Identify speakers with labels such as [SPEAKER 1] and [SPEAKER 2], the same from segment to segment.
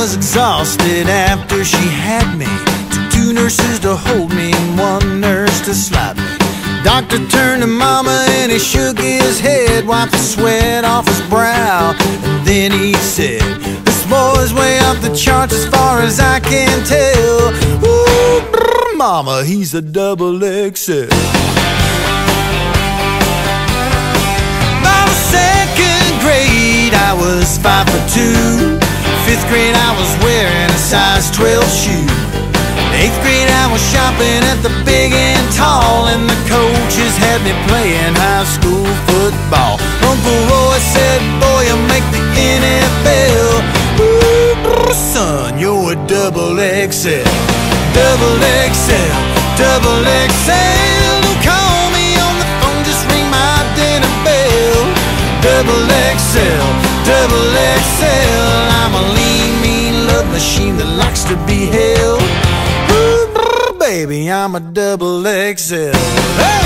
[SPEAKER 1] was exhausted after she had me. Took 2 nurses to hold me and 1 nurse to slap me. Doctor turned to mama and he shook his head, wiped the sweat off his brow, and then he said, "This boy's way up the charts as far as I can tell. Ooh, brr, mama, he's a double XL." By the 2nd grade, I was 5'2". 5th grade, I was wearing a size 12 shoe. 8th grade, I was shopping at the Big and Tall, and the coaches had me playing high school football. Uncle Roy said, "Boy, you make the NFL. Ooh, son, you're a double XL. Double XL, double XL. Don't call me on the phone, just ring my dinner bell. Double XL, double XL. I'm a lean, mean love machine that likes to be held. Baby, I'm a double XL. Hey!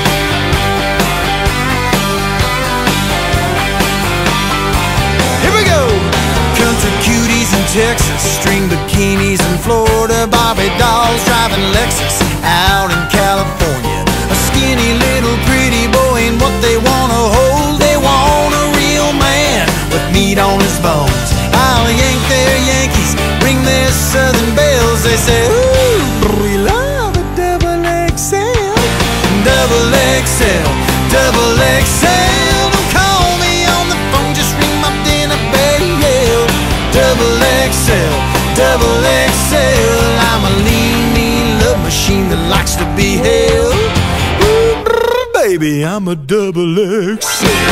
[SPEAKER 1] Here we go! Country cuties in Texas, string bikinis in Florida, Barbie dolls driving Lexus out in California. A skinny little pretty boy ain't what they wanna hold. They want a real man with meat on his bones. I'll yank their Yankees, ring their Southern bells. They say, "Ooh, we love a double XL." Double XL, double XL. Don't call me on the phone, just ring my dinner bell. Double XL, double XL. I'm a lean, mean love machine that likes to be held. Ooh, brr, baby, I'm a double XL.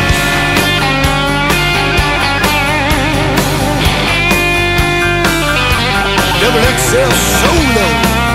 [SPEAKER 1] Double XL solo.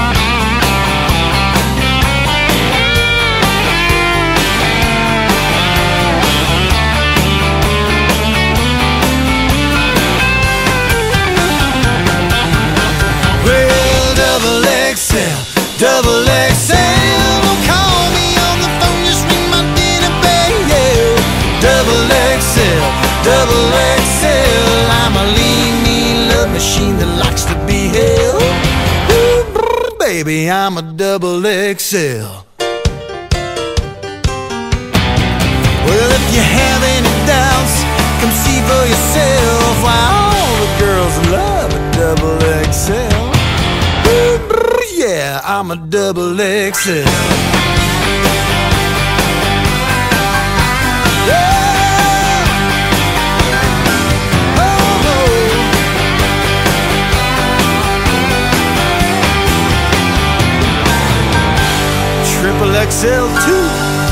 [SPEAKER 1] Well, double XL, double XL. Don't call me on the phone, just ring my dinner bell. Double XL, double XL. I'm a lean, mean love machine that likes to be held. Ooh, brr, baby, I'm a double XL. Well, if you have any doubts, come see for yourself. Why, all the girls love a double XL. Ooh, brr, yeah, I'm a double XL. Triple XL too.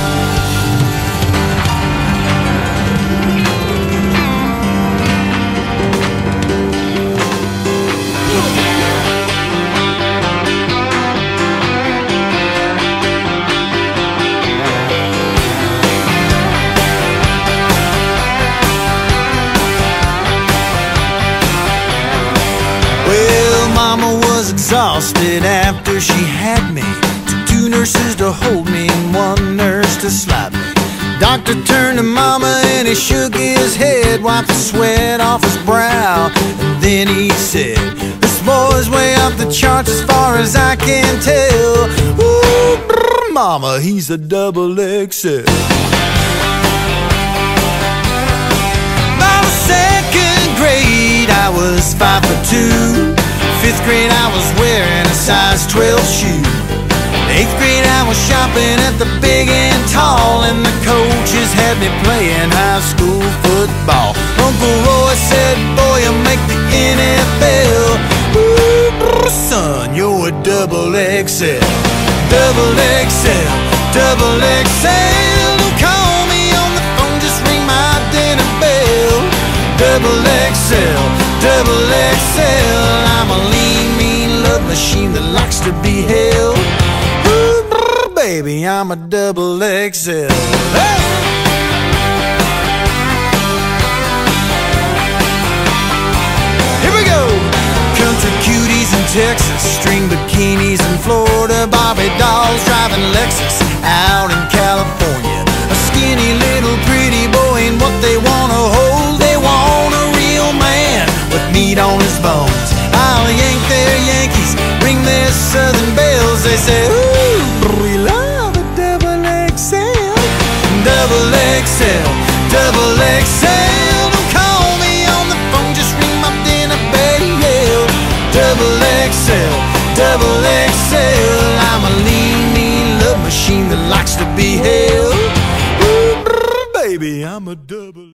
[SPEAKER 1] Well, mama was exhausted after she had me. 2 nurses to hold me and 1 nurse to slap me. Doctor turned to mama and he shook his head, wiped the sweat off his brow, and then he said, "This boy's way up the charts as far as I can tell. Ooh, brr, mama, he's a double XL." By the 2nd grade, I was 5'2". 5th grade, I was wearing a size 12 shoe. 8th grade, I was shopping at the Big and Tall, and the coaches had me playing high school football. Uncle Roy said, "Boy, you make the NFL. Ooh, brr, son, you're a double XL. Double XL, double XL. Don't call me on the phone, just ring my dinner bell. Double XL, double XL. I'm a lean, mean love machine that likes to be held. Baby, I'm a double XL. Hey! Here we go! Country cuties in Texas, string bikinis in Florida, Barbie dolls driving Lexus out in California. A skinny little pretty boy ain't what they wanna hold. They want a real man with meat on his bones. double XL. I'm a lean, mean love machine that likes to be held. Ooh, brr, baby, I'm a dove.